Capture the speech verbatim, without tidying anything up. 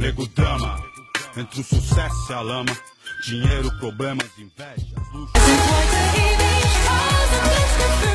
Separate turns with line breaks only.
Nego drama, entre o sucesso e a lama. Dinheiro, problemas, invejas, luxo.